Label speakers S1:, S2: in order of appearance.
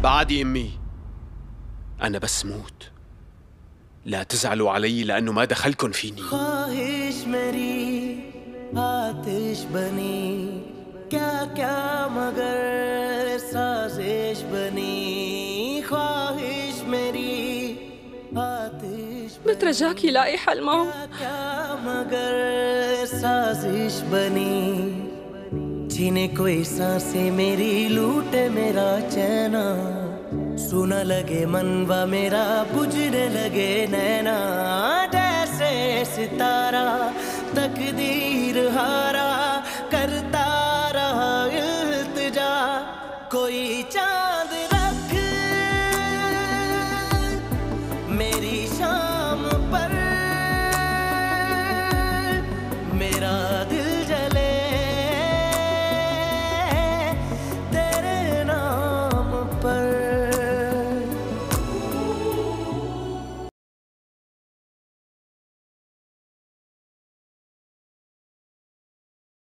S1: بعدي أمي، أنا بس موت. لا تزعلوا علي لأنه ما دخلكن فيني.
S2: ख्वाहिश मेरी आतिश बनी, क्या क्या मगर साजिश बनी। ख्वाहिश मेरी आतिश
S3: بترجاك لاقي حل معه.
S2: क्या मगर साजिश बनी। छीने कोई सांसें मेरी, लूटे मेरा चैना। सुना लगे मनवा मेरा, बुझने लगे नैना। जैसे सितारा तकदीर हारा, करता रहा इल्तिजा। कोई चाह